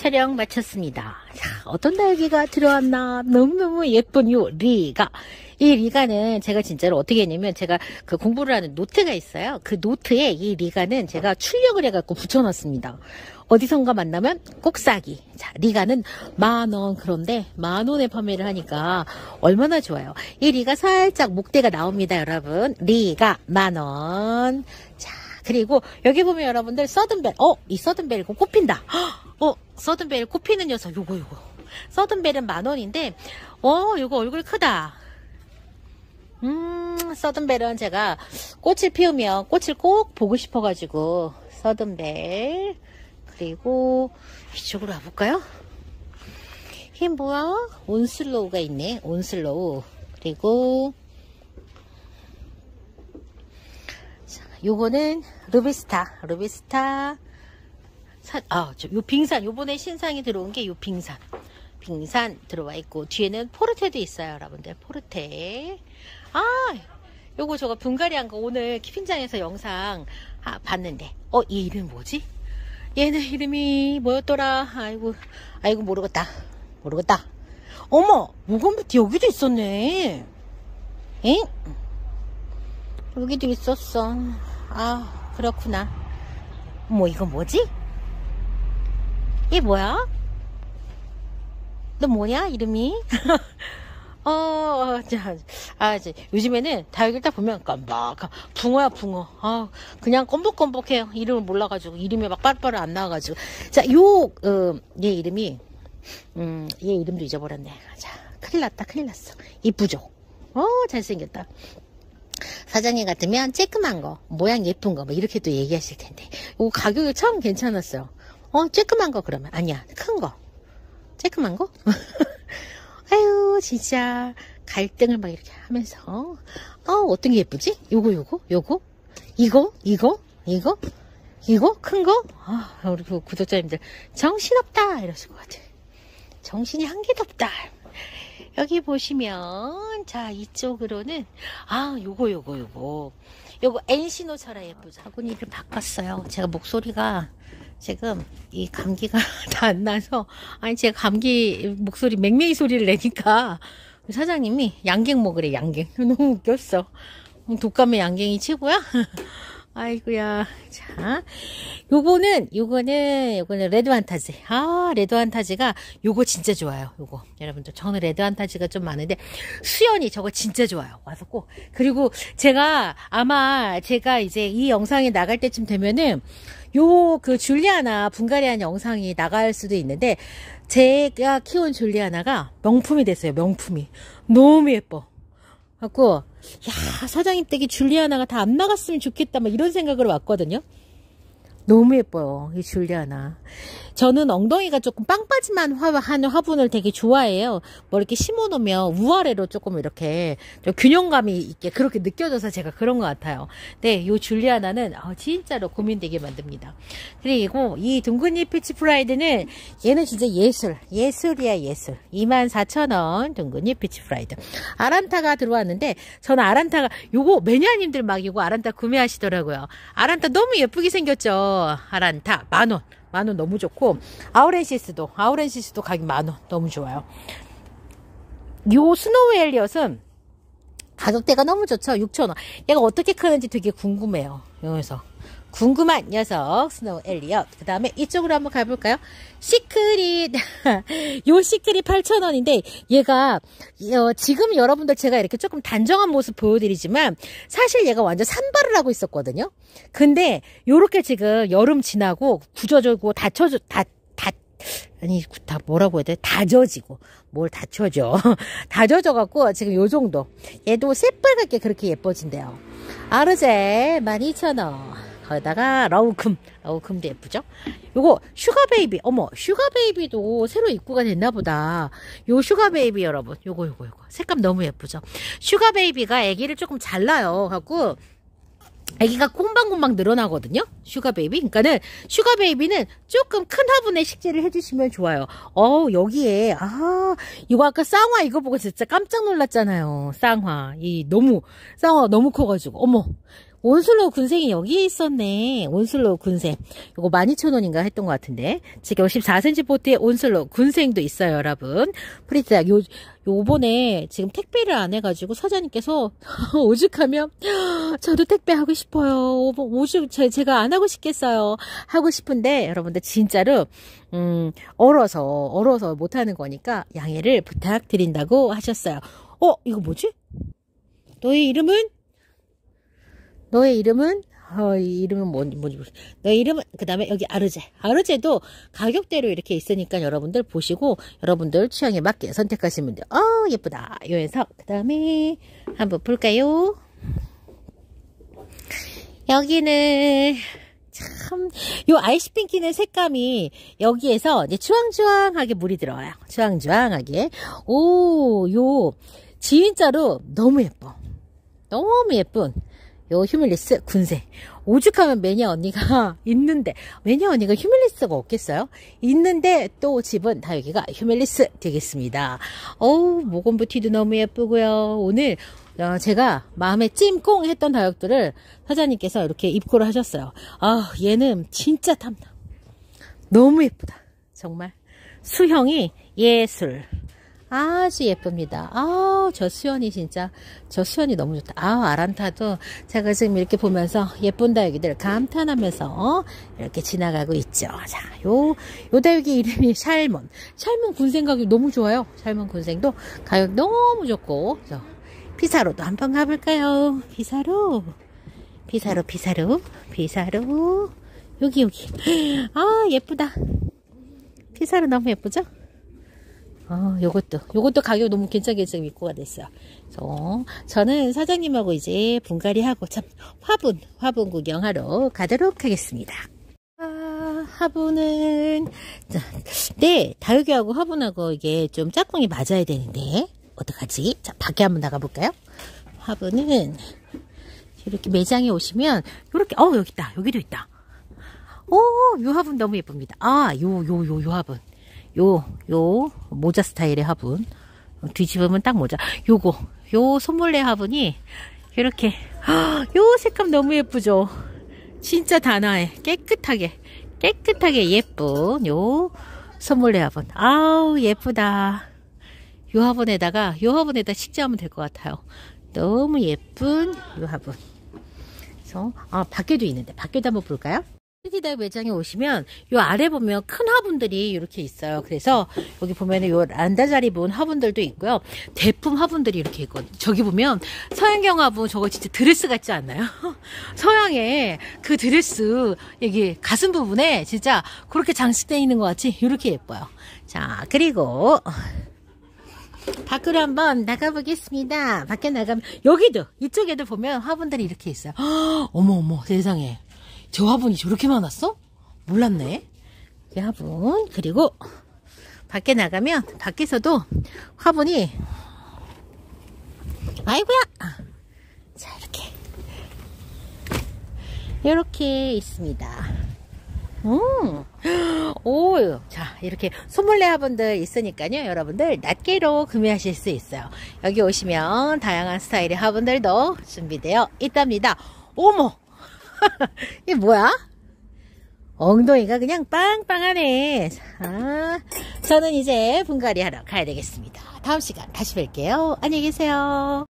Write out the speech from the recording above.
촬영 마쳤습니다. 자, 어떤 딸기가 들어왔나 너무너무 예쁜 요 리가. 이 리가는 제가 진짜로 어떻게 했냐면 제가 그 공부를 하는 노트가 있어요. 그 노트에 이 리가는 제가 출력을 해갖고 붙여놨습니다. 어디선가 만나면 꼭 사기. 자, 리가는 10,000원. 그런데 10,000원에 판매를 하니까 얼마나 좋아요. 이 리가 살짝 목대가 나옵니다, 여러분. 리가 10,000원. 자, 그리고 여기 보면 여러분들 서든벨. 이 서든벨 이거 꼽힌다. 서든벨 꼽히는 녀석 요거. 서든벨은 10,000원인데 요거 얼굴 크다. 서든벨은 제가 꽃을 피우면 꽃을 꼭 보고 싶어가지고 서든벨. 그리고 이쪽으로 와볼까요? 이게 뭐야? 온슬로우가 있네. 온슬로우. 그리고 자, 요거는 루비스타. 요 빙산. 요번에 신상이 들어온 게 요 빙산 들어와 있고 뒤에는 포르테도 있어요, 여러분들. 포르테. 요거 저거 분갈이한 거 오늘 키핑장에서 영상 봤는데 이 이름 뭐지? 얘는 이름이 뭐였더라? 아이고 모르겠다. 어머, 모건부티 여기도 있었네. 엥? 여기도 있었어. 그렇구나. 이건 뭐지? 이게 뭐야? 너 뭐냐, 이름이? 요즘에는 다 여기 딱 보면 깜빡 붕어야, 붕어. 그냥 껌벅껌벅해요. 이름을 몰라가지고 이름이 막 빠르빠르 안 나와가지고. 자, 얘 이름이 얘 이름도 잊어버렸네. 자, 큰일 났어. 이쁘죠? 잘생겼다. 사장님 같으면 쬐끔한 거, 모양 예쁜 거, 뭐 이렇게 또 얘기하실 텐데. 이거 가격이 참 괜찮았어요. 쬐끔한 거 그러면 아니야, 큰 거. 쬐끔한 거? 아유, 진짜 갈등을 막 이렇게 하면서 어떤 게 예쁘지? 요거 이거 큰 거? 우리 구독자님들 정신없다 이러실 것 같아. 정신이 한 개도 없다. 여기 보시면 자, 이쪽으로는 요거 엔시노처럼 예쁘죠. 바구니를 바꿨어요. 제가 목소리가 지금 이 감기가 다 안 나서 제가 감기 목소리 맹맹이 소리를 내니까 사장님이 양갱 먹으래. 양갱. 너무 웃겼어. 독감에 양갱이 최고야? 아이고야. 자, 요거는 레드 환타지. 레드 환타지가 요거 진짜 좋아요. 요거 여러분들, 저는 레드 환타지가 좀 많은데 수연이 저거 진짜 좋아요. 와서 꼭. 그리고 제가 이제 이 영상이 나갈 때쯤 되면은 그 줄리아나 분갈이한 영상이 나갈 수도 있는데, 제가 키운 줄리아나가 명품이 됐어요. 명품이 너무 예뻐 갖고, 사장님 댁에 줄리아나가 다 안 나갔으면 좋겠다 막 이런 생각으로 왔거든요. 너무 예뻐요, 이 줄리아나. 저는 엉덩이가 조금 빵빠짐한 하는 화분을 되게 좋아해요. 뭐 이렇게 심어놓으면 우아래로 조금 이렇게 좀 균형감이 있게 그렇게 느껴져서 제가 그런 것 같아요. 근데 이 줄리아나는 진짜로 고민되게 만듭니다. 그리고 이 둥근잎 피치 프라이드는 얘는 진짜 예술이야, 예술. 24,000원 둥근잎 피치 프라이드. 아란타가 들어왔는데, 저는 아란타가 요거 매니아님들 막 이거 아란타 구매하시더라고요. 아란타 너무 예쁘게 생겼죠. 아란타 10,000원. 10,000원 너무 좋고, 아우렌시스도 가격 10,000원 너무 좋아요. 요 스노우 엘리엇은 가격대가 너무 좋죠. 6,000원. 얘가 어떻게 크는지 되게 궁금해요. 여기서 궁금한 녀석 스노우 엘리엇. 그 다음에 이쪽으로 한번 가볼까요? 시크릿. 요 시크릿 8,000원인데 얘가 지금 여러분들 제가 이렇게 조금 단정한 모습 보여드리지만 사실 얘가 완전 산발을 하고 있었거든요. 근데 요렇게 지금 여름 지나고 굳어지고 뭐라고 해야 돼? 다져지고. 뭘 다쳐져. 다져져갖고 지금 요 정도. 얘도 새빨갛게 그렇게 예뻐진대요. 아르제 12,000원. 거기다가 러우쿰도 예쁘죠? 요거 슈가베이비. 어머, 슈가베이비도 새로 입고가 됐나보다. 요 슈가베이비 여러분, 요거 색감 너무 예쁘죠? 슈가베이비가 아기를 조금 잘라요. 갖고 아기가 콩방콩방 늘어나거든요. 슈가베이비. 그러니까는 슈가베이비는 조금 큰 화분에 식재를 해주시면 좋아요. 여기에 이거 아까 쌍화 이거 보고 진짜 깜짝 놀랐잖아요. 쌍화 너무 커가지고 어머, 온슬로우 군생이 여기에 있었네. 온슬로우 군생. 요거 12,000원인가 했던 것 같은데. 지금 14cm 포트에 온슬로우 군생도 있어요, 여러분. 프리트닭. 요번에 지금 택배를 안 해가지고 사장님께서 오죽하면 저도 택배하고 싶어요. 오죽 제가 안 하고 싶겠어요. 하고 싶은데 여러분들 진짜로 얼어서 못하는 거니까 양해를 부탁드린다고 하셨어요. 이거 뭐지? 너의 이름은? 이 이름은 뭔지 모르겠어. 너의 이름은, 그 다음에 여기 아르제도 가격대로 이렇게 있으니까 여러분들 보시고, 여러분들 취향에 맞게 선택하시면 돼요. 예쁘다. 요에서, 그 다음에, 한번 볼까요? 여기는, 참, 요 아이스핑키는 색감이 여기에서 이제 주황주황하게 물이 들어와요. 주황주황하게. 요, 진짜로 너무 예뻐. 너무 예쁜. 요 휴밀리스 군생. 오죽하면 매니아 언니가 있는데, 매니아 언니가 휴밀리스가 없겠어요? 있는데 또 집은 다 여기가 휴밀리스 되겠습니다. 모건부티도 너무 예쁘고요. 오늘 제가 마음에 찜꽁 했던 다육들을 사장님께서 이렇게 입고를 하셨어요. 얘는 진짜 탐나. 너무 예쁘다. 정말 수형이 예술. 아주 예쁩니다. 저 수연이 진짜, 저 수연이 너무 좋다. 아란타도 제가 지금 이렇게 보면서 예쁜 다육이들 감탄하면서 이렇게 지나가고 있죠. 자, 요 다육이 이름이 샬몬. 샬몬 군생 가격 너무 좋아요. 샬몬 군생도 가격 너무 좋고. 피사로도 한번 가볼까요? 피사로. 여기. 예쁘다. 피사로 너무 예쁘죠? 요것도 가격 너무 괜찮게 지금 입고가 됐어요. 저는 사장님하고 이제 분갈이하고 참 화분 구경하러 가도록 하겠습니다. 화분은, 네, 다육이하고 화분하고 이게 좀 짝꿍이 맞아야 되는데, 어떡하지? 자, 밖에 한번 나가볼까요? 화분은, 이렇게 매장에 오시면, 요렇게, 여기 있다. 여기도 있다. 요 화분 너무 예쁩니다. 요 화분. 요 모자 스타일의 화분. 뒤집으면 딱 모자. 요 손몰래 화분이 이렇게 요 색감 너무 예쁘죠. 진짜 단아해. 깨끗하게 예쁜 요 손몰래 화분. 예쁘다. 요 화분에다 식재하면 될 것 같아요. 너무 예쁜 요 화분. 그래서 밖에도 있는데 밖에도 한번 볼까요? 프리티다육 매장에 오시면 요 아래 보면 큰 화분들이 이렇게 있어요. 그래서 여기 보면 요 란다자리 본 화분들도 있고요. 대품 화분들이 이렇게 있거든요. 저기 보면 서양경 화분 저거 진짜 드레스 같지 않나요? 서양의 그 드레스 여기 가슴 부분에 진짜 그렇게 장식되어 있는 것 같이 이렇게 예뻐요. 자, 그리고 밖으로 한번 나가보겠습니다. 밖에 나가면 여기도 이쪽에도 보면 화분들이 이렇게 있어요. 어머 세상에. 저 화분이 저렇게 많았어? 몰랐네. 이 화분. 그리고 밖에 나가면 밖에서도 화분이 아이고야. 자, 이렇게 있습니다. 자, 이렇게 손몰래 화분들 있으니까요. 여러분들 낱개로 구매하실 수 있어요. 여기 오시면 다양한 스타일의 화분들도 준비되어 있답니다. 어머! 이게 뭐야? 엉덩이가 그냥 빵빵하네. 자, 저는 이제 분갈이 하러 가야 되겠습니다. 다음 시간 다시 뵐게요. 안녕히 계세요.